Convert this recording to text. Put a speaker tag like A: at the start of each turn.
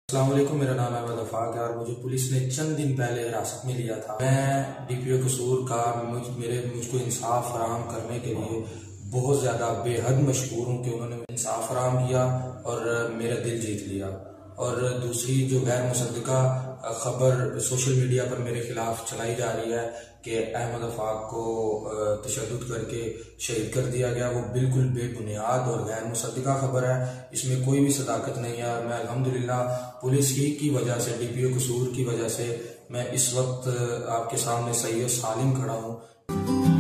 A: अस्सलाम वालेकुम, मेरा नाम अहमद अफाक है और मुझे पुलिस ने चंद दिन पहले हिरासत में लिया था। मैं डीपीओ कसूर का मुझको इंसाफ फराहम करने के लिए बहुत ज़्यादा बेहद मशहूर हूँ कि उन्होंने इंसाफ फराहम किया और मेरा दिल जीत लिया। और दूसरी जो गैर मुसद्दका खबर सोशल मीडिया पर मेरे खिलाफ चलाई जा रही है कि अहमद अफाक को तशद्दुद करके शहीद कर दिया गया, वो बिल्कुल बेबुनियाद और गैर मुसद्दका खबर है। इसमें कोई भी सदाकत नहीं है। मैं अल्हम्दुलिल्लाह पुलिस ही की वजह से, डीपीओ कसूर की वजह से मैं इस वक्त आपके सामने सही और सालिम खड़ा हूँ।